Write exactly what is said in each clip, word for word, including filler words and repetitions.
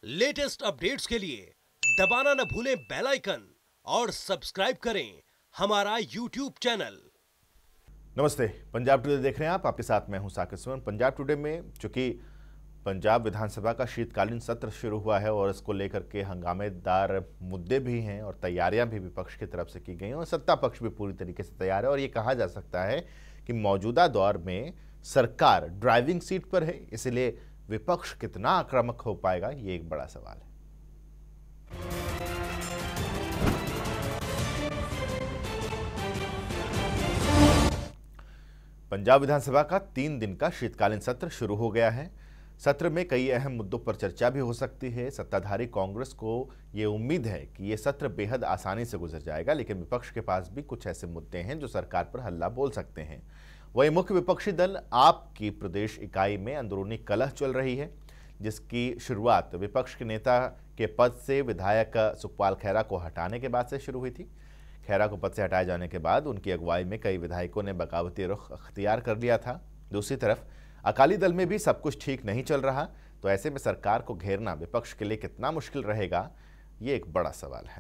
Latest updates के लिए दबाना न भूलें बेल आइकन और सब्सक्राइब करें हमारा यूट्यूब चैनल। नमस्ते, पंजाब टुडे देख रहे हैं आप। आपके साथ मैं हूं साकिब सुमन। पंजाब टुडे में चूंकि पंजाब विधानसभा का शीतकालीन सत्र शुरू हुआ है और इसको लेकर के हंगामेदार मुद्दे भी हैं और तैयारियां भी विपक्ष की तरफ से की गई हैं और सत्ता पक्ष भी पूरी तरीके से तैयार है। और ये कहा जा सकता है कि मौजूदा दौर में सरकार ड्राइविंग सीट पर है, इसलिए विपक्ष कितना आक्रामक हो पाएगा, ये एक बड़ा सवाल है। पंजाब विधानसभा का तीन दिन का शीतकालीन सत्र शुरू हो गया है। सत्र में कई अहम मुद्दों पर चर्चा भी हो सकती है। सत्ताधारी कांग्रेस को ये उम्मीद है कि ये सत्र बेहद आसानी से गुजर जाएगा, लेकिन विपक्ष के पास भी कुछ ऐसे मुद्दे हैं जो सरकार पर हल्ला बोल सकते हैं। वही मुख्य विपक्षी दल आप की प्रदेश इकाई में अंदरूनी कलह चल रही है, जिसकी शुरुआत विपक्ष के नेता के पद से विधायक सुखपाल खैरा को हटाने के बाद से शुरू हुई थी। खैरा को पद से हटाए जाने के बाद उनकी अगुवाई में कई विधायकों ने बगावती रुख अख्तियार कर लिया था। दूसरी तरफ अकाली दल में भी सब कुछ ठीक नहीं चल रहा, तो ऐसे में सरकार को घेरना विपक्ष के लिए कितना मुश्किल रहेगा, ये एक बड़ा सवाल है।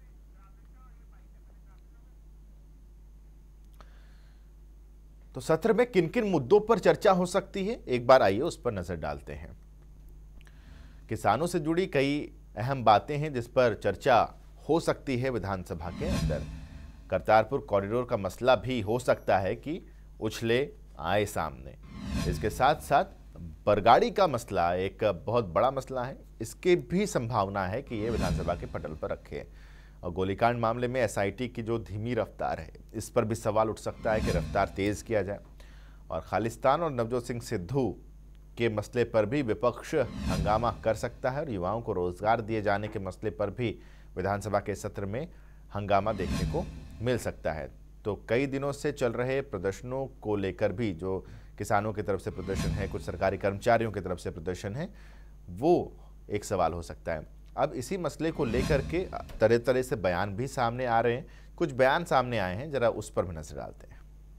तो सत्र में किन किन मुद्दों पर चर्चा हो सकती है, एक बार आइए उस पर नजर डालते हैं। किसानों से जुड़ी कई अहम बातें हैं जिस पर चर्चा हो सकती है विधानसभा के अंदर। करतारपुर कॉरिडोर का मसला भी हो सकता है कि उछले आए सामने। इसके साथ साथ बरगाड़ी का मसला एक बहुत बड़ा मसला है, इसके भी संभावना है कि ये विधानसभा के पटल पर रखे। और गोलीकांड मामले में एसआईटी की जो धीमी रफ्तार है, इस पर भी सवाल उठ सकता है कि रफ्तार तेज किया जाए। और खालिस्तान और नवजोत सिंह सिद्धू के मसले पर भी विपक्ष हंगामा कर सकता है और युवाओं को रोजगार दिए जाने के मसले पर भी विधानसभा के सत्र में हंगामा देखने को मिल सकता है। तो कई दिनों से चल रहे प्रदर्शनों को लेकर भी, जो किसानों की तरफ से प्रदर्शन है, कुछ सरकारी कर्मचारियों की तरफ से प्रदर्शन है, वो एक सवाल हो सकता है। अब इसी मसले को लेकर के तरह तरह से बयान भी सामने आ रहे हैं। कुछ बयान सामने आए हैं, जरा उस पर भी नजर डालते हैं।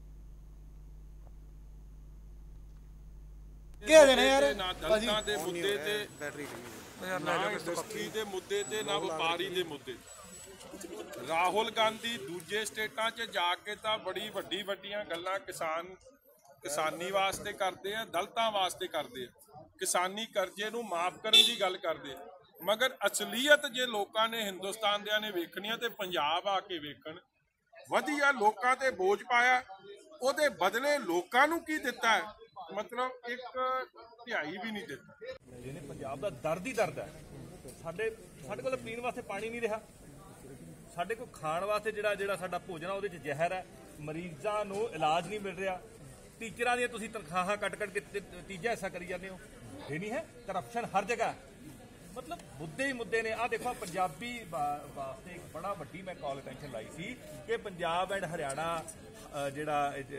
क्या देने यार ना दलितां दे मुद्दे ते ना इंडस्ट्री दे मुद्दे ते ना व्यापारी दे मुद्दे। राहुल गांधी दूजे स्टेटां 'च जाके तां बड़ी वड्डी वड्डियां गल्लां किसान किसानी वास्ते करदे आ, दलितां वास्ते करदे आ, किसानी करजे नूं माफ करन दी गल करदे। मगर असलीयत जे लोकां ने हिंदुस्तान दियां ने वेखणी ते पंजाब आके वेखण। वधिया लोकां ते बोझ पाया, ओदे बदले लोकां नूं की दित्ता है, मतलब एक ध्याई भी नहीं दिता। जिन्हें पंजाब का दर्द ही दर्द है। साडे साडे कोल पीण वास्ते पानी नहीं रहा, साडे कोल खाण वास्ते जिहड़ा जिहड़ा साडा भोजन आ उहदे च जहर है, मरीजां नूं इलाज नहीं मिल रहा, टीचरां दी तुसीं तनखाहां कट कट के तीजा हिस्सा करी जांदे हो। ये नहीं है, करप्शन हर जगह। मतलब मुद्दे ही मुद्दे ने। आ देखो पंजाबी वास्ते एक बड़ा वड्डी मैं कॉल अटेंशन लाई सी कि पंजाब एंड हरियाणा जिहड़ा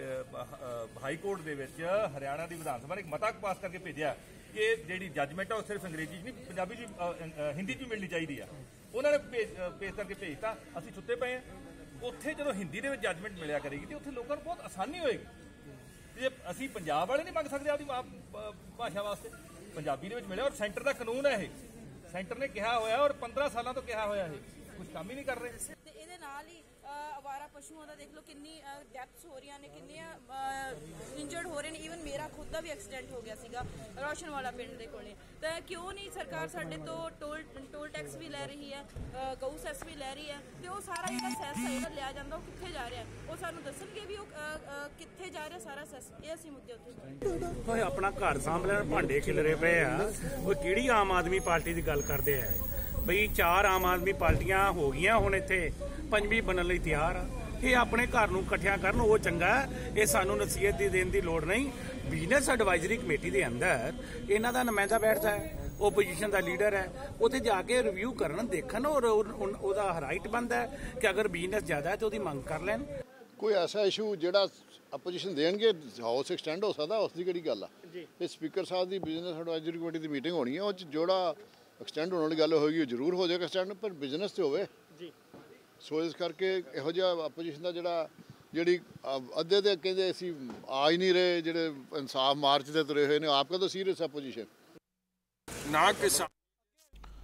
हाई कोर्ट दे विच हरियाणा दी विधान सभा ने एक मता पास करके भेजिया कि जिहड़ी जजमेंट है वो सिर्फ अंग्रेजी च नहीं, पंजाबी च हिंदी च भी मिलनी चाहिए है। उन्होंने पेश करके भेजता, असीं सुत्ते पे हैं। उत्थे जदों हिंदी दे विच जजमेंट मिलिया करेगी तो उत्थे लोकां नूं बहुत आसानी होएगी। जे असीं पंजाब वाले नहीं मंग सकदे आपदी भाषा वास्ते, पंजाबी दे विच मिले। और सेंटर का कानून है, ये सेंटर ने कहा होया और पंद्रह सालों तो कहा होया है, कुछ काम ही नहीं कर रहे। ਇਹਦੇ ਨਾਲ ਹੀ ਅਵਾਰਾ ਪਸ਼ੂਆਂ ਦਾ ਦੇਖ ਲਓ ਕਿੰਨੀ ਡੈਥਸ ਹੋ ਰਹੀਆਂ ਨੇ, ਕਿੰਨੀਆਂ ਇੰਜਰਡ ਹੋ ਰਹੇ ਨੇ। ਈਵਨ ਮੇਰਾ ਖੁਦ ਦਾ ਵੀ ਐਕਸੀਡੈਂਟ ਹੋ ਗਿਆ ਸੀਗਾ ਰੋਸ਼ਨ ਵਾਲਾ ਪਿੰਡ ਦੇ ਕੋਲੇ। ਤਾਂ ਕਿਉਂ ਨਹੀਂ ਸਰਕਾਰ ਸਾਡੇ ਤੋਂ ਟੋਲ ਟੋਲ ਟੈਕਸ ਵੀ ਲੈ ਰਹੀ ਹੈ, ਗਊ ਸੈਸ ਵੀ ਲੈ ਰਹੀ ਹੈ, ਤੇ ਉਹ ਸਾਰਾ ਜਿਹੜਾ ਸੈਸ ਹੈ ਜਿਹੜਾ ਲਿਆ ਜਾਂਦਾ ਉਹ ਕਿੱਥੇ ਜਾ ਰਿਹਾ, ਉਹ ਸਾਨੂੰ ਦੱਸਣਗੇ ਵੀ ਉਹ ਕਿੱਥੇ ਜਾ ਰਿਹਾ ਸਾਰਾ ਸੈਸ। ਇਹ ਅਸੀਂ ਮੁੱਦੇ ਉੱਤੇ ਓਏ ਆਪਣਾ ਘਰ ਸਾਂਭ ਲੈਣ, ਭਾਂਡੇ ਖਿਲਰੇ ਪਏ ਆ। ਉਹ ਕਿਹੜੀ ਆਮ ਆਦਮੀ ਪਾਰਟੀ ਦੀ ਗੱਲ ਕਰਦੇ ਆ ਬਈ? ਚਾਰ ਆਮ ਆਦਮੀ ਪਾਰਟੀਆਂ ਹੋ ਗਈਆਂ, ਹੁਣ ਇੱਥੇ ਪੰਜਵੀਂ ਬਣਨ ਲਈ ਤਿਆਰ ਆ। ਇਹ ਆਪਣੇ ਘਰ ਨੂੰ ਇਕੱਠਿਆਂ ਕਰਨ, ਉਹ ਚੰਗਾ। ਇਹ ਸਾਨੂੰ ਨਸੀਹਤ ਦੀ ਦੇਣ ਦੀ ਲੋੜ ਨਹੀਂ। ਬਿਜ਼ਨਸ ਐਡਵਾਈਜ਼ਰੀ ਕਮੇਟੀ ਦੇ ਅੰਦਰ ਇਹਨਾਂ ਦਾ ਨੁਮਾਇੰਦਾ ਬੈਠਦਾ ਹੈ, ਓਪੋਜੀਸ਼ਨ ਦਾ ਲੀਡਰ ਹੈ, ਉੱਥੇ ਜਾ ਕੇ ਰਿਵਿਊ ਕਰਨ, ਦੇਖਣ। ਔਰ ਉਹਦਾ ਰਾਈਟ ਬਣਦਾ ਹੈ ਕਿ ਅਗਰ ਬਿਜ਼ਨਸ ਜ਼ਿਆਦਾ ਹੈ ਤਾਂ ਉਹਦੀ ਮੰਗ ਕਰ ਲੈਣ। ਕੋਈ ਐਸਾ ਇਸ਼ੂ ਜਿਹੜਾ ਆਪੋਜੀਸ਼ਨ ਦੇਣਗੇ ਹਾਊਸ ਐਕਸਟੈਂਡ ਹੋ ਸਕਦਾ, ਉਸ ਦੀ ਕਿਹੜੀ ਗੱਲ ਆ। ਇਹ ਸਪੀਕਰ ਸਾਹਿਬ ਦੀ ਬਿਜ਼ਨਸ ਐਡਵਾਈਜ਼ਰੀ ਕਮੇਟੀ ਦੀ ਮੀਟਿੰਗ ਹੋਣੀ ਹੈ, ਉਹ 'ਚ ਜਿਹੜਾ ਐਕਸਟੈਂਡ ਹੋਣ ਵਾਲੀ ਗੱਲ ਹੋਏਗੀ ਉਹ ਜ਼ਰੂਰ ਹੋ ਜਾਏਗਾ ਐਕਸਟੈਂਡ, ਪਰ ਬਿਜ਼ਨਸ ਤੇ ਹੋਵੇ ਜੀ। ਸੋ ਇਸ ਕਰਕੇ ਇਹੋ ਜਿਹਾ ਆਪੋਜੀਸ਼ਨ ਦਾ ਜਿਹੜਾ ਜਿਹੜੀ ਅੱਧੇ ਤੇ ਕਹਿੰਦੇ ਅਸੀਂ ਆ ਹੀ ਨਹੀਂ ਰਹੇ, ਜਿਹੜੇ ਇਨਸਾਫ ਮਾਰਚ ਤੇ ਤੁਰੇ ਹੋਏ ਨੇ, ਆਪ ਕਦੋਂ ਸੀਰੀਅਸ ਆਪੋਜੀਸ਼ਨ ਨਾ ਕਿਸਾਨ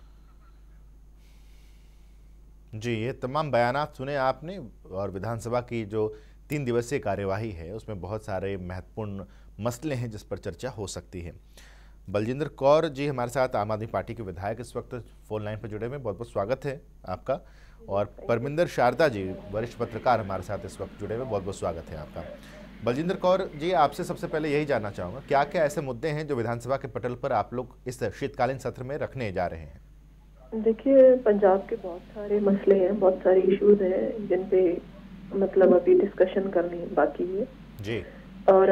जी, ये तमाम बयानात सुने आपने और विधानसभा की जो तीन दिवसीय कार्यवाही है उसमें बहुत सारे महत्वपूर्ण मसले हैं जिस पर चर्चा हो सकती है। बलजिंदर कौर जी हमारे साथ, आम आदमी पार्टी के विधायक, इस वक्त फोन लाइन पर जुड़े हुए, बहुत बहुत स्वागत है आपका। और परमिंदर शारदा जी वरिष्ठ पत्रकार हमारे साथ इस वक्त जुड़े हुए, बहुत बहुत स्वागत है आपका। बलजिंदर कौर जी, आपसे सबसे पहले यही जानना चाहूँगा, क्या क्या ऐसे मुद्दे हैं जो विधानसभा के पटल पर आप लोग इस शीतकालीन सत्र में रखने जा रहे हैं? देखिए, पंजाब के बहुत सारे मसले हैं, बहुत सारे इश्यूज हैं जिन पे मतलब अभी डिस्कशन करनी बाकी है जी। और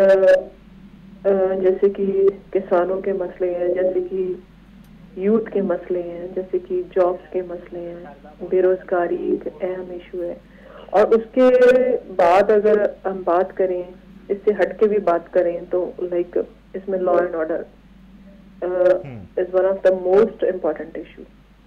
जैसे कि किसानों के मसले हैं, जैसे कि यूथ के मसले हैं, जैसे कि जॉब्स के मसले हैं, बेरोजगारी एक अहम इशू है। और उसके बाद अगर हम बात करें, इससे हटके भी बात करें तो लाइक इसमें law and order is one of the most important issue.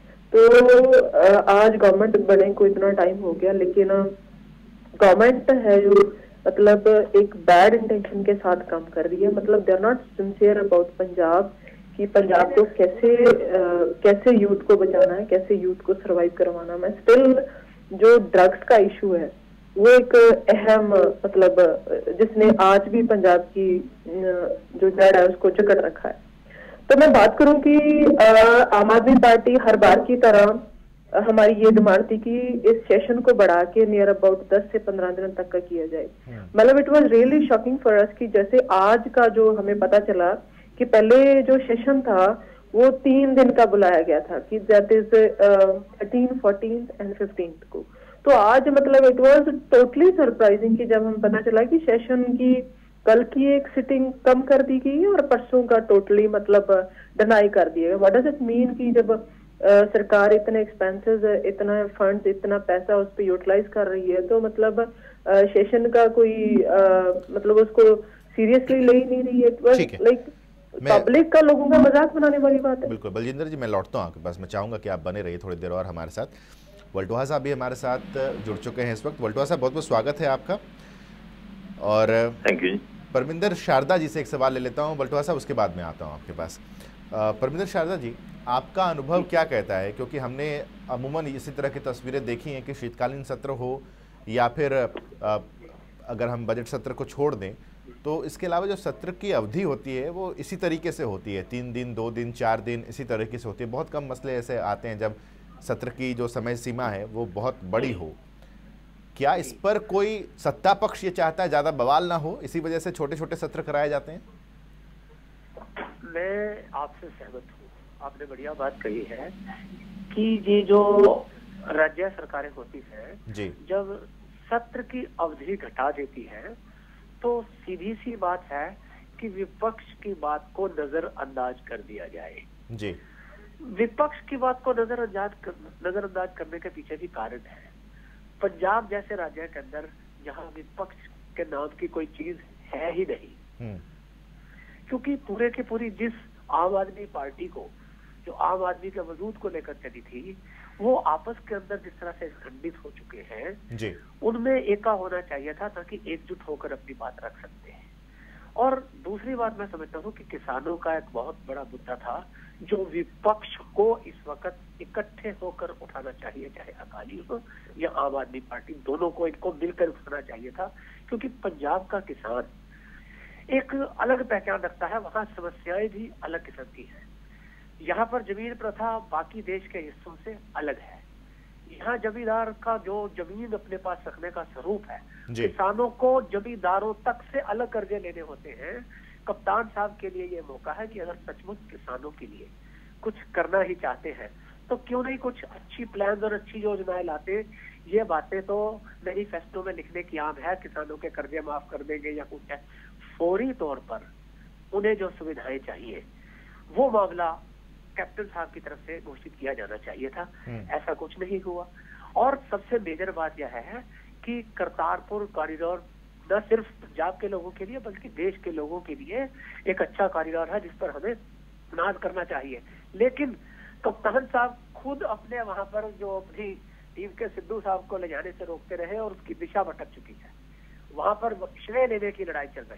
तो आज गवर्नमेंट बने को इतना टाइम हो गया, लेकिन गवर्नमेंट है जो मतलब एक बैड इंटेंशन के साथ काम कर रही है। मतलब they are not sincere about Punjab, कि पंजाब को कैसे uh, कैसे यूथ को बचाना है, कैसे यूथ को सरवाइव करवाना है। स्टिल जो ड्रग्स का इशू है वो एक अहम मतलब जिसने आज भी पंजाब की जो जड़ है उसको जकड़ रखा है। तो मैं बात करूं कि आम आदमी पार्टी हर बार की तरह हमारी ये डिमांड थी कि इस सेशन को बढ़ा के नियर अबाउट दस से पंद्रह दिन तक का किया जाए। मतलब it was really shocking for us कि जैसे आज का जो हमें पता चला कि पहले जो सेशन था वो तीन दिन का बुलाया गया था, कि that is thirteen fourteen and fifteen को। तो आज मतलब इट वाज टोटली सरप्राइजिंग कि जब हम पता चला कि सेशन की कल की एक सिटिंग कम कर दी गई और परसों का टोटली मतलब डिनाई कर दिया गया। व्हाट डज इट मीन कि जब uh, सरकार इतने एक्सपेंसेस, इतना फंड्स, इतना पैसा उस पर यूटिलाइज कर रही है, तो मतलब सेशन uh, का कोई uh, मतलब उसको सीरियसली ले ही नहीं रही है। लाइक पब्लिक का लोगों का मजाक बनाने वाली बात है। बिल्कुल बलजिंदर जी, मैं लौटता हूँ आपके पास। मैं चाहूँगा कि आप बने रहिए थोड़ी देर और हमारे साथ। वल्टोहा साहब भी हमारे साथ जुड़ चुके हैं इस वक्त। वल्टोहा साहब, बहुत बहुत स्वागत है आपका। और थैंक यू। परमिंदर शारदा जी से एक सवाल ले लेता हूँ वल्टोहा साहब, उसके बाद में आता हूँ आपके पास। परमिंदर शारदा जी, आपका अनुभव क्या कहता है? क्योंकि हमने अमूमन इसी तरह की तस्वीरें देखी हैं कि शीतकालीन सत्र हो या फिर अगर हम बजट सत्र को छोड़ दें तो इसके अलावा जो सत्र की अवधि होती है वो इसी तरीके से होती है, तीन दिन, दो दिन, चार दिन, इसी तरीके से होती है। बहुत कम मसले ऐसे आते हैं जब सत्र की जो समय सीमा है वो बहुत बड़ी हो। क्या इस पर कोई सत्ता पक्ष ये चाहता है ज़्यादा बवाल ना हो, इसी वजह से छोटे छोटे सत्र कराए जाते हैं? मैं आपसे सहमत हूँ। आपने बढ़िया बात कही है कि ये जो राज्य सरकारें होती हैं जी, जब सत्र की अवधि घटा देती है तो सीधी सी बात है कि विपक्ष की बात को नजरअंदाज कर दिया जाए। जी, विपक्ष की बात को नजरअंदाज कर, नजरअंदाज करने के पीछे भी कारण है। पंजाब जैसे राज्य के अंदर जहां विपक्ष के नाम की कोई चीज है ही नहीं, क्योंकि पूरे के पूरी जिस आम आदमी पार्टी को, जो आम आदमी के वजूद को लेकर चली थी, वो आपस के अंदर जिस तरह से खंडित हो चुके हैं जी, उनमें एका होना चाहिए था ताकि एकजुट होकर अपनी बात रख सकते हैं। और दूसरी बात मैं समझता हूँ कि किसानों का एक बहुत बड़ा मुद्दा था जो विपक्ष को इस वक्त इकट्ठे होकर उठाना चाहिए, चाहे अकाली हो या आम आदमी पार्टी, दोनों को इनको मिलकर उठाना चाहिए था। क्योंकि पंजाब का किसान एक अलग पहचान रखता है, वहाँ समस्याएं भी अलग किस्म की है। यहाँ पर जमीन प्रथा बाकी देश के हिस्सों से अलग है। यहाँ जमींदार का जो जमीन अपने पास रखने का स्वरूप है, किसानों को जमींदारों तक से अलग कर्जे लेने होते हैं। कप्तान साहब के लिए ये मौका है कि अगर सचमुच किसानों के लिए कुछ करना ही चाहते हैं तो क्यों नहीं कुछ अच्छी प्लान और अच्छी योजनाएं लाते। ये बातें तो मैनिफेस्टो में लिखने की आम है, किसानों के कर्जे माफ कर देंगे या कुछ है। फौरी तौर पर उन्हें जो सुविधाएं चाहिए वो मामला कैप्टन साहब की तरफ से घोषित किया जाना चाहिए था, ऐसा कुछ नहीं हुआ। और सबसे मेजर बात यह है कि करतारपुर कॉरिडोर न सिर्फ पंजाब के लोगों के लिए बल्कि देश के लोगों के लिए एक अच्छा कॉरिडोर है जिस पर हमें नाज करना चाहिए। लेकिन कप्तान साहब खुद अपने वहां पर जो अपनी टीम के सिद्धू साहब को ले जाने से रोकते रहे और उसकी दिशा भटक चुकी है। वहां पर श्रेय लेने की लड़ाई चल रही है।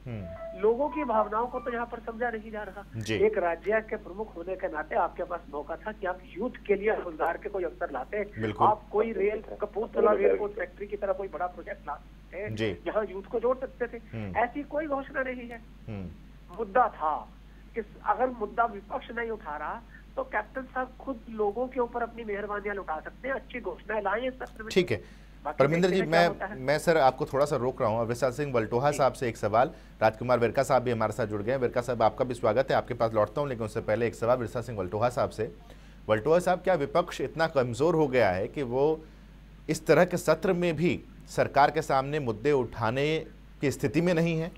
लोगों की भावनाओं को तो यहाँ पर समझा नहीं जा रहा। एक राज्य के प्रमुख होने के नाते आपके पास मौका था कि आप यूथ के लिए रोजगार के कोई अवसर लाते, आप कोई रेल कपूरथला रेलपोर्ट फैक्ट्री की तरह कोई बड़ा प्रोजेक्ट लाते जहाँ यूथ को जोड़ सकते थे। ऐसी कोई घोषणा नहीं है। मुद्दा था कि अगर मुद्दा विपक्ष नहीं उठा रहा तो कैप्टन साहब खुद लोगों के ऊपर अपनी मेहरबानियां लुटा सकते हैं, अच्छी घोषणाएं लाएं इस सत्र में। ठीक है परमिंदर जी, मैं मैं सर आपको थोड़ा सा रोक रहा हूँ। विशाल सिंह वल्टोहा साहब से एक सवाल, राजकुमार विरका साहब भी हमारे साथ जुड़ गए हैं। विरका साहब आपका भी स्वागत है, आपके पास लौटता हूँ, लेकिन उससे पहले एक सवाल विशाल सिंह वल्टोहा साहब से। वल्टोहा साहब, क्या विपक्ष इतना कमजोर हो गया है कि वो इस तरह के सत्र में भी सरकार के सामने मुद्दे उठाने की स्थिति में नहीं है?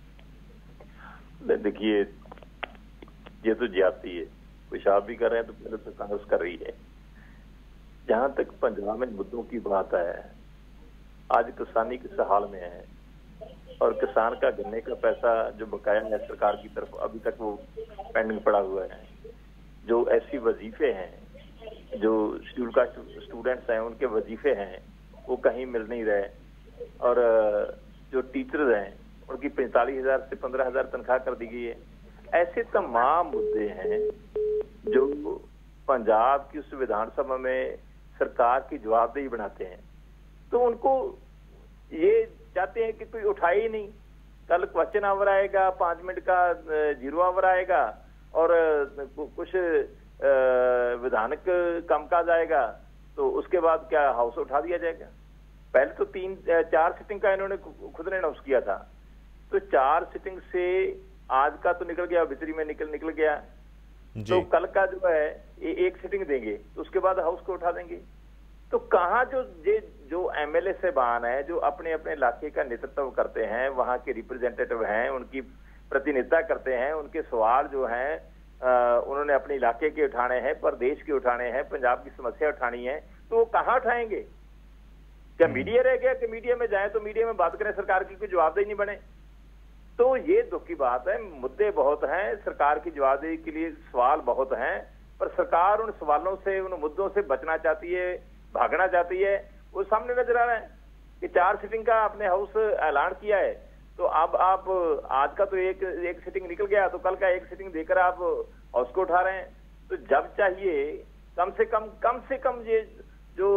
देखिए, ये तो ज्यादती है, पेशाब भी कर रहे हैं तो पहले तो कांग्रेस कर रही है। जहां तक पंजाब में मुद्दों की बात है, आज किसानी किस हाल में है और किसान का गन्ने का पैसा जो बकाया है सरकार की तरफ अभी तक वो पेंडिंग पड़ा हुआ है। जो ऐसी वजीफे हैं, जो शेड्यूल कास्ट स्टूडेंट्स हैं उनके वजीफे हैं वो कहीं मिल नहीं रहे, और जो टीचर्स हैं उनकी पैंतालीस हजार से पंद्रह हजार तनख्वाह कर दी गई है। ऐसे तमाम मुद्दे हैं जो पंजाब की उस विधानसभा में सरकार की जवाबदेही बनाते हैं, तो उनको ये चाहते हैं कि कोई उठाए ही नहीं। कल क्वेश्चन आवर आएगा, पांच मिनट का जीरो आवर आएगा और कुछ विधानक कामकाज आएगा, तो उसके बाद क्या हाउस उठा दिया जाएगा? पहले तो तीन चार सिटिंग का इन्होंने खुद ने अनाउंस किया था, तो चार सिटिंग से आज का तो निकल गया, बिचरी में निकल निकल गया, तो कल का जो है ये एक सिटिंग देंगे, तो उसके बाद हाउस को उठा देंगे। तो कहाँ जो ये जो एमएलए साहबान है जो अपने अपने इलाके का नेतृत्व करते हैं, वहाँ के रिप्रेजेंटेटिव हैं, उनकी प्रतिनिधित्व करते हैं, उनके सवाल जो हैं उन्होंने अपने इलाके के उठाने हैं, प्रदेश के उठाने हैं, पंजाब की समस्या उठानी है, तो वो कहाँ उठाएंगे? क्या मीडिया रह गया कि मीडिया में जाए तो मीडिया में बात करें, सरकार की कोई जवाबदेही नहीं बने? तो ये दुख की बात है। मुद्दे बहुत हैं, सरकार की जवाबदेही के लिए सवाल बहुत हैं, पर सरकार उन सवालों से, उन मुद्दों से बचना चाहती है, भागना चाहती है। वो सामने नजर आ रहा है कि चार सिटिंग का आपने हाउस ऐलान किया है, तो अब आप आज का तो एक एक सिटिंग निकल गया, तो कल का एक सिटिंग देकर आप हाउस को उठा रहे हैं। तो जब चाहिए कम से कम कम से कम ये जो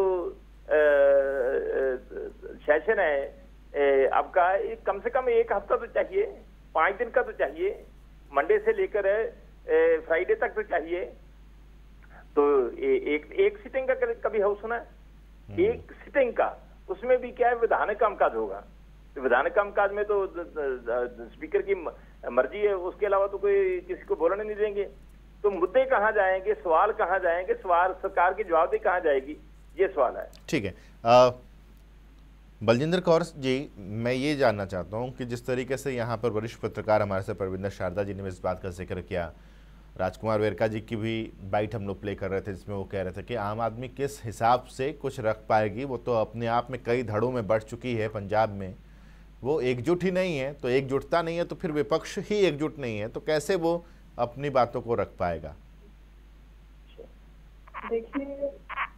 सेशन है आपका, कम से कम एक हफ्ता तो चाहिए, पांच दिन का तो चाहिए, मंडे से लेकर फ्राइडे तक तो चाहिए। तो ए, एक एक सिटिंग का कभी हाउस सुना है? एक सिटिंग का, उसमें भी क्या है, विधानक कामकाज होगा। तो विधानक कामकाज में तो स्पीकर की मर्जी है, उसके अलावा तो कोई किसी को बोलने नहीं देंगे। तो मुद्दे कहाँ जाएंगे, सवाल कहाँ जाएंगे, सवाल सरकार की जवाबदेही कहाँ जाएगी, ये सवाल है। ठीक है, आ, बलजिंदर कौर जी, मैं ये जानना चाहता हूँ कि जिस तरीके से यहाँ पर वरिष्ठ पत्रकार हमारे से परविंदर शारदा जी ने इस बात का जिक्र किया, राजकुमार विरका जी की भी बाइट हम लोग प्ले कर रहे थे, जिसमें वो कह रहे थे कि आम आदमी किस हिसाब से कुछ रख पाएगी, वो तो अपने आप में कई धड़ों में बढ़ चुकी है पंजाब में, वो एकजुट ही नहीं है। तो एकजुटता नहीं है तो फिर विपक्ष ही एकजुट नहीं है, तो कैसे वो अपनी बातों को रख पाएगा? देखिए,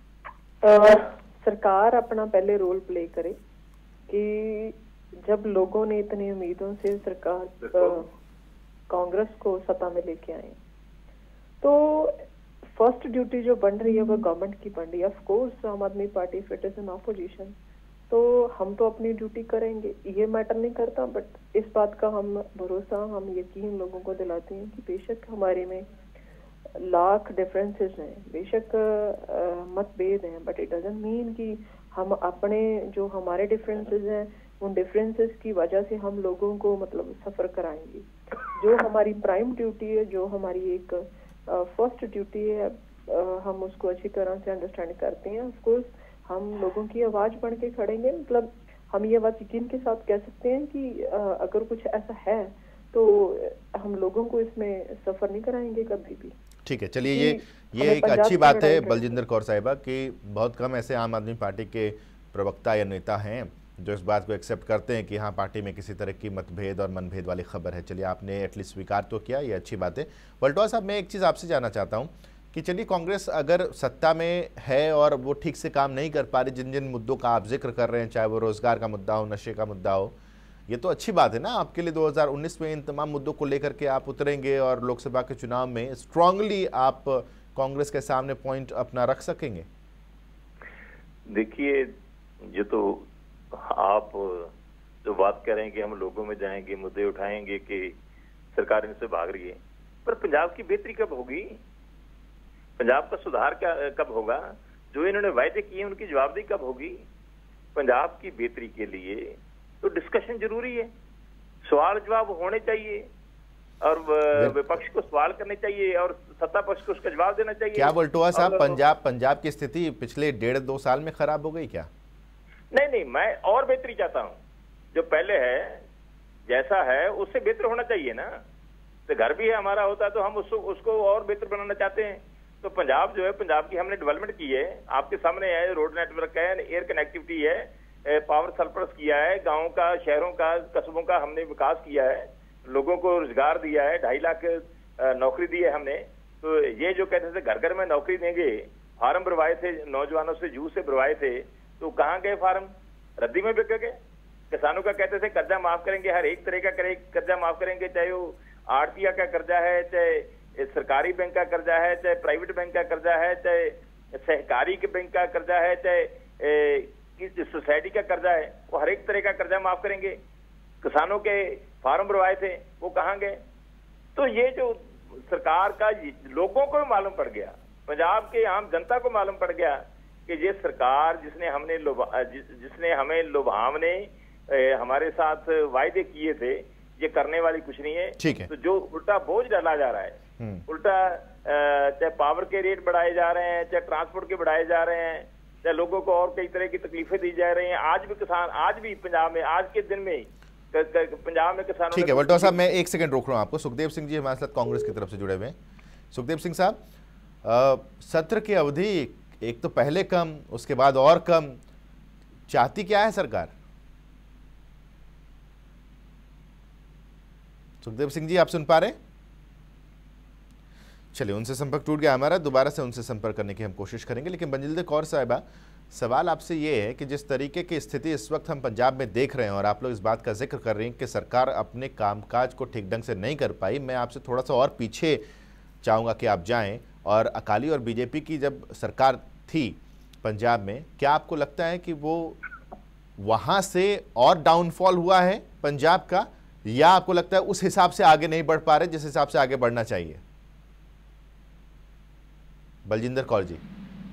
सरकार अपना पहले रोल प्ले करे कि जब लोगों ने इतनी उम्मीदों से सरकार कांग्रेस को सत्ता में लेके आए, तो फर्स्ट ड्यूटी जो बन रही है वो गवर्नमेंट की बन रही है। Of course Aam Aadmi Party if it is an opposition, तो हम तो अपनी ड्यूटी करेंगे, ये मैटर नहीं करता। बट इस बात का हम भरोसा, हम यकीन लोगों को दिलाते हैं कि बेशक हमारे में लाख डिफरेंसेस हैं, बेशक मतभेद हैं, बट इट डजंट मीन कि हम अपने जो हमारे डिफरेंसेस हैं उन डिफरेंसेस की वजह से हम लोगों को मतलब सफर कराएंगे। जो हमारी प्राइम ड्यूटी है, जो हमारी एक फर्स्ट ड्यूटी है, uh, हम उसको अच्छी तरह से अंडरस्टैंड करते हैं। ऑफ कोर्स हम लोगों की आवाज बन के खड़ेंगे, मतलब हम ये बात यकीन के साथ कह सकते हैं कि uh, अगर कुछ ऐसा है तो हम लोगों को इसमें सफर नहीं कराएंगे कभी भी। ठीक है, चलिए, ये ये एक अच्छी बात है बलजिंदर कौर साहिबा कि बहुत कम ऐसे आम आदमी पार्टी के प्रवक्ता या नेता हैं जो इस बात को एक्सेप्ट करते हैं कि हाँ, पार्टी में किसी तरह की मतभेद और मनभेद वाली खबर है। चलिए, आपने एटलीस्ट स्वीकार तो किया, ये अच्छी बात है। वल्टोहा साहब, मैं एक चीज़ आपसे जानना चाहता हूँ कि चलिए, कांग्रेस अगर सत्ता में है और वो ठीक से काम नहीं कर पा रही, जिन जिन मुद्दों का आप जिक्र कर रहे हैं, चाहे वो रोज़गार का मुद्दा हो, नशे का मुद्दा हो, ये तो अच्छी बात है ना आपके लिए। दो हज़ार उन्नीस में इन तमाम मुद्दों को लेकर के आप उतरेंगे और लोकसभा के चुनाव में स्ट्रांगली आप कांग्रेस के सामने पॉइंट अपना रख सकेंगे। देखिए, ये तो आप जो बात कर रहे हैं कि हम लोगों में जाएंगे, मुद्दे उठाएंगे कि सरकार इनसे भाग रही है, पर पंजाब की बेहतरी कब होगी? पंजाब का सुधार क्या कब होगा? जो इन्होंने वायदे किए उनकी जवाबदेही कब होगी? पंजाब की बेहतरी के लिए तो डिस्कशन जरूरी है, सवाल जवाब होने चाहिए और विपक्ष को सवाल करने चाहिए और सत्ता पक्ष को उसका जवाब देना चाहिए। क्या वल्टोआ साहब, पंजाब पंजाब की स्थिति पिछले डेढ़ दो साल में खराब हो गई क्या? नहीं नहीं, मैं और बेहतरी चाहता हूँ। जो पहले है जैसा है उससे बेहतर होना चाहिए ना। तो घर भी है हमारा होता है तो हम उसको उसको और बेहतर बनाना चाहते हैं। तो पंजाब जो है, पंजाब की हमने डेवलपमेंट की है, आपके सामने है, रोड नेटवर्क है, एयर कनेक्टिविटी है, पावर सरप्लस किया है, गाँव का, शहरों का, कस्बों का हमने विकास किया है, लोगों को रोजगार दिया है, ढाई लाख नौकरी दी है हमने। तो ये जो कहते थे घर घर में नौकरी देंगे, फार्म भरवाए थे, नौजवानों से जूस से भरवाए थे, तो कहाँ गए फार्म? रद्दी में बिक गए। किसानों का कहते थे कर्जा माफ करेंगे, हर एक तरह का करे कर्जा माफ करेंगे, चाहे वो आड़तिया का कर्जा है, चाहे सरकारी बैंक का कर्जा है, चाहे प्राइवेट बैंक का कर्जा है, चाहे सहकारी के बैंक का कर्जा है, चाहे किस सोसाइटी का कर्जा है, वो हर एक तरह का कर्जा माफ करेंगे। किसानों के फार्म भरवाए थे, वो कहाँ गए? तो ये जो सरकार का लोगों को मालूम पड़ गया, पंजाब के आम जनता को मालूम पड़ गया कि ये सरकार जिसने हमने जिस, जिसने हमें लुभावने हमारे साथ वायदे किए थे, ये करने वाली कुछ नहीं है। ठीक है। तो जो उल्टा बोझ डाला जा रहा है, उल्टा चाहे पावर के रेट बढ़ाए जा रहे हैं, चाहे ट्रांसपोर्ट के बढ़ाए जा रहे हैं, चाहे लोगों को और कई तरह की तकलीफें दी जा रही हैं। आज भी किसान, आज भी पंजाब में, आज के दिन में पंजाब में किसानों। ठीक है वल्टोआ साहब, मैं एक सेकंड रोक रहा हूं आपको। सुखदेव सिंह जी हमारे साथ कांग्रेस की तरफ से जुड़े हुए हैं। सुखदेव सिंह साहब, सत्र की अवधि एक तो पहले कम, उसके बाद और कम, चाहती क्या है सरकार? सुखदेव सिंह जी, आप सुन पा रहे हैं? चलिए, उनसे संपर्क टूट गया हमारा, दोबारा से उनसे संपर्क करने की हम कोशिश करेंगे। लेकिन बंजिल्दर कौर साहिबा, सवाल आपसे ये है कि जिस तरीके की स्थिति इस वक्त हम पंजाब में देख रहे हैं और आप लोग इस बात का जिक्र कर रहे हैं कि सरकार अपने कामकाज को ठीक ढंग से नहीं कर पाई, मैं आपसे थोड़ा सा और पीछे चाहूँगा कि आप जाएं। और अकाली और बीजेपी की जब सरकार थी पंजाब में, क्या आपको लगता है कि वो वहाँ से और डाउनफॉल हुआ है पंजाब का, या आपको लगता है उस हिसाब से आगे नहीं बढ़ पा रहे जिस हिसाब से आगे बढ़ना चाहिए? बलजिंदर कौर जी।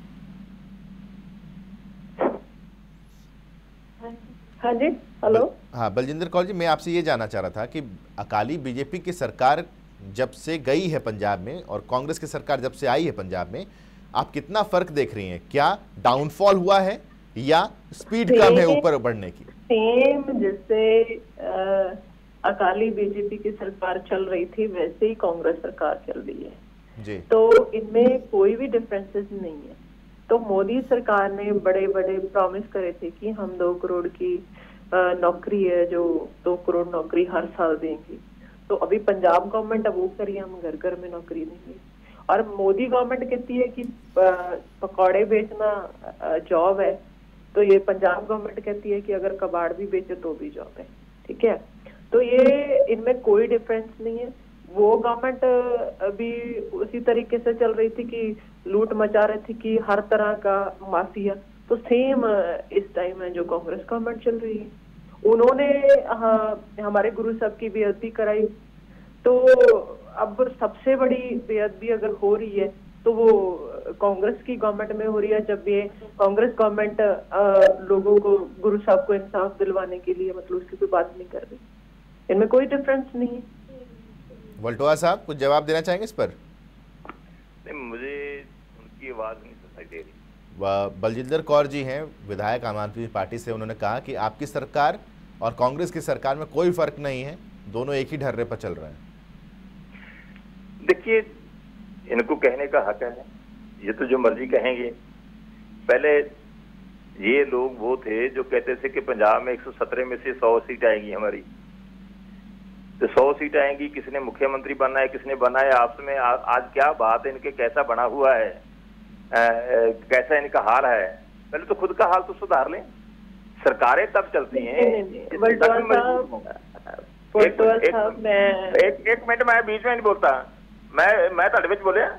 हाँ जी, हेलो। हाँ बलजिंदर कौर जी, मैं आपसे ये जानना चाह रहा था कि अकाली बीजेपी की सरकार जब से गई है पंजाब में और कांग्रेस की सरकार जब से आई है पंजाब में, आप कितना फर्क देख रही हैं? क्या डाउनफॉल हुआ है या स्पीड कम है ऊपर बढ़ने की? सेम जैसे अकाली बीजेपी की सरकार चल रही थी वैसे ही कांग्रेस सरकार चल रही है जी। तो इनमें कोई भी डिफरेंसेस नहीं है। तो मोदी सरकार ने बड़े बड़े प्रॉमिस करे थे कि हम दो करोड़ की नौकरी है, जो दो करोड़ नौकरी हर साल देंगे। तो अभी पंजाब गवर्नमेंट अब वो करी, हम घर घर में नौकरी देंगे। और मोदी गवर्नमेंट कहती है कि पकौड़े बेचना जॉब है, तो ये पंजाब गवर्नमेंट कहती है कि अगर कबाड़ भी बेचे तो भी जॉब है। ठीक है, तो ये इनमें कोई डिफरेंस नहीं है। वो गवर्नमेंट अभी उसी तरीके से चल रही थी कि लूट मचा रही थी कि हर तरह का माफिया, तो सेम इस टाइम है जो कांग्रेस गवर्नमेंट चल रही है। उन्होंने हाँ, हमारे गुरु साहब की बेअदबी कराई, तो अब सबसे बड़ी बेअदबी अगर हो रही है तो वो कांग्रेस की गवर्नमेंट में हो रही है, जब ये कांग्रेस गवर्नमेंट लोगों को, गुरु साहब को इंसाफ दिलवाने के लिए मतलब उसकी कोई बात नहीं कर रही। इनमें कोई डिफरेंस नहीं है। वल्टोआ साहब कुछ जवाब देना चाहेंगे इस पर? नहीं, मुझे उनकी आवाज नहीं सुनाई दे रही। बलजिंदर कौर जी हैं विधायक आम आदमी पार्टी से, उन्होंने कहा कि आपकी सरकार और कांग्रेस की सरकार में कोई फर्क नहीं है, दोनों एक ही ढर्रे पर चल रहे हैं। देखिए, इनको कहने का हक है, ये तो जो मर्जी कहेंगे। पहले ये लोग वो थे जो कहते थे कि पंजाब में एक सौ सत्रह में से सौ सीट आएगी हमारी, तो सौ सीट आएंगी, किसने मुख्यमंत्री बनना है, किसने बनना है, आपस में आ, आज क्या बात है, इनके कैसा बना हुआ है, आ, कैसा इनका हाल है। पहले तो खुद का हाल तो सुधार लें। सरकारें तब चलती हैं। वल्टोआ साहब, वल्टोआ साहब मैं एक एक मिनट, मैं बीच में नहीं बोलता, मैं मैं ਤੁਹਾਡੇ ਵਿੱਚ बोलिया।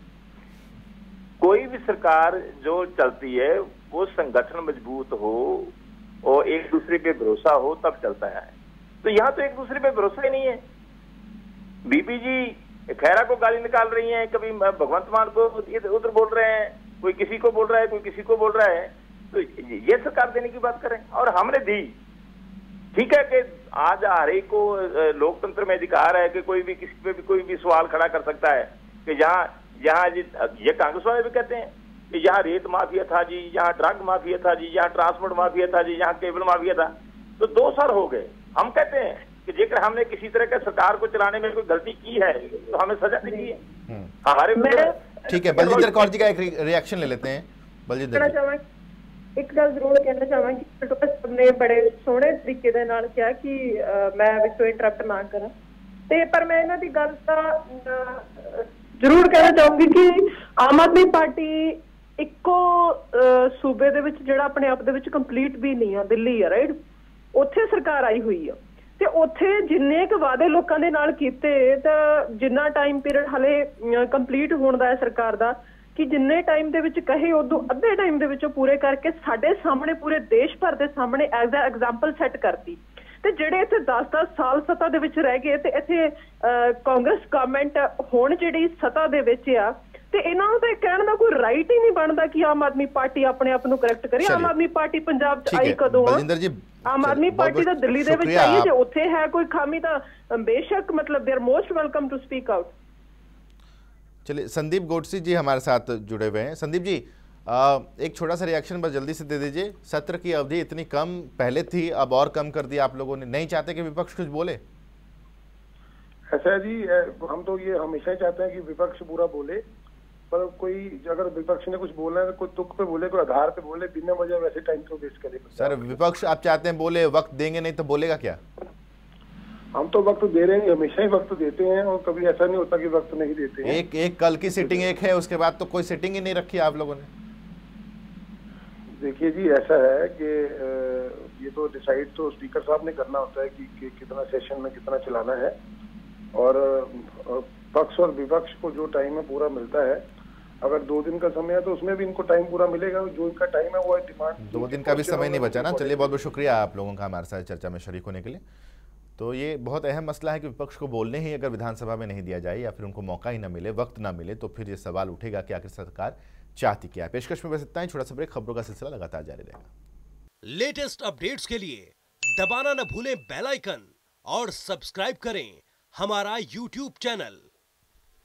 कोई भी सरकार जो चलती है वो संगठन मजबूत हो और एक दूसरे पे भरोसा हो तब चलता है। तो यहाँ तो एक दूसरे पे भरोसा ही नहीं है। बीबी जी खैरा को गाली निकाल रही हैं, कभी भगवंत मान को उधर बोल रहे हैं, कोई किसी को बोल रहा है, कोई किसी को बोल रहा है। तो ये सरकार देने की बात करें, और हमने दी। ठीक है कि आज हर एक को लोकतंत्र में अधिकार है कि कोई भी किसी पे भी कोई भी सवाल खड़ा कर सकता है कि यहाँ यहाँ ये कांग्रेस वाले भी कहते हैं कि यहाँ रेत माफिया था जी, यहाँ ड्रग माफिया था जी, यहाँ ट्रांसपोर्ट माफिया था जी, यहाँ केबल माफिया था। तो दो साल हो गए। हम कहते हैं कि जेकर हमने किसी तरह के सरकार को चलाने में कोई गलती की है तो हमें सजा दीजिए। हमारे ठीक है, बलजिंदर कौर जी का एक रिएक्शन ले लेते हैं। बलजिंदर जी, एक गल जरूर कहना चाहांगी, वल्टोआ साहब ने बड़े सोहने तरीके दे नाल कहा कि मैं विचों इंटरप्ट ना करा, ते पर मैं इन्हां दी गल तां जरूर कहना चाहूंगी कि आम आदमी पार्टी इक्को सूबे दे विच जिहड़ा अपने आप दे विच कंप्लीट भी नहीं है, दिल्ली है राइट, उत्थे सरकार आई हुई है ते उत्थे जिन्ने क वादे लोकां दे नाल कीते तां जिन्ना टाइम पीरियड हले कंप्लीट होण दा है सरकार दा कि जिन्ने टाइम दे विच कहे उदों अद्धे टाइम दे विच पूरे करके साडे सामने पूरे देश भर दे सामने एज अ एग्जाम्पल सैट करती। ते ਜਿਹੜੇ ਇੱਥੇ दस दस ਸਾਲ ਸੱਤਾ ਦੇ ਵਿੱਚ ਰਹਿ ਗਏ ਤੇ ਇੱਥੇ ਕਾਂਗਰਸ ਗਵਰਨਮੈਂਟ ਹੁਣ ਜਿਹੜੀ ਸੱਤਾ ਦੇ ਵਿੱਚ ਆ ਤੇ ਇਹਨਾਂ ਨੂੰ ਤਾਂ ਕਹਿਣ ਦਾ ਕੋਈ ਰਾਈਟ ਹੀ ਨਹੀਂ ਬਣਦਾ ਕਿ ਆਮ ਆਦਮੀ ਪਾਰਟੀ ਆਪਣੇ ਆਪ ਨੂੰ ਕਰੈਕਟ ਕਰੇ। ਆਮ ਆਦਮੀ ਪਾਰਟੀ ਪੰਜਾਬ ਚ ਆਈ ਕਦੋਂ ਆ? ਆਮ ਆਦਮੀ ਪਾਰਟੀ ਤਾਂ ਦਿੱਲੀ ਦੇ ਵਿੱਚ ਆਈ, ਜੇ ਉੱਥੇ ਹੈ ਕੋਈ ਖਾਮੀ ਤਾਂ बेशक मतलब they are most welcome to speak out. चलिए, संदीप गोडसे जी हमारे साथ जुड़े हुए हैं। संदीप जी, आ, एक छोटा सा रिएक्शन बस जल्दी से दे दीजिए। सत्र की अवधि इतनी कम पहले थी, अब और कम कर दिया आप लोगों ने, नहीं चाहते कि विपक्ष कुछ बोले? ऐसा जी, हम तो ये हमेशा ही चाहते हैं कि विपक्ष पूरा बोले, पर कोई अगर विपक्ष ने कुछ बोलना है तो कोई तुक पे बोले, कोई आधार पे बोले, बिना वजह वैसे टाइम तो वेस्ट करे। सर, विपक्ष आप चाहते हैं बोले, वक्त देंगे नहीं तो बोलेगा क्या? हम तो वक्त दे रहे हैं, हमेशा ही वक्त देते हैं और कभी ऐसा नहीं होता कि वक्त नहीं देते हैं। एक एक कल की सीटिंग एक है, उसके बाद तो कोई सीटिंग ही नहीं रखी आप लोगों ने। देखिए जी, ऐसा है कि ये तो डिसाइड तो स्पीकर साहब ने करना होता है कि, कि कितना सेशन में कितना चलाना है, और पक्ष और विपक्ष को जो टाइम है पूरा मिलता है। अगर दो दिन का समय है तो उसमें भी इनको टाइम पूरा मिलेगा, जो इनका टाइम है वो है डिमांड। दो दिन का भी समय नहीं बचा ना। चलिए, बहुत बहुत शुक्रिया आप लोगों का हमारे साथ चर्चा में शरीक होने के लिए। तो ये बहुत अहम मसला है कि विपक्ष को बोलने ही अगर विधानसभा में नहीं दिया जाए या फिर उनको मौका ही ना मिले, वक्त ना मिले, तो फिर ये सवाल उठेगा कि आखिर सरकार चाहती क्या है। पेशकश में बस इतना ही, छोटा सा ब्रेक, खबरों का सिलसिला लगातार जारी रहेगा। लेटेस्ट अपडेट्स के लिए दबाना न भूलें बेल आइकन और सब्सक्राइब करें हमारा यूट्यूब चैनल।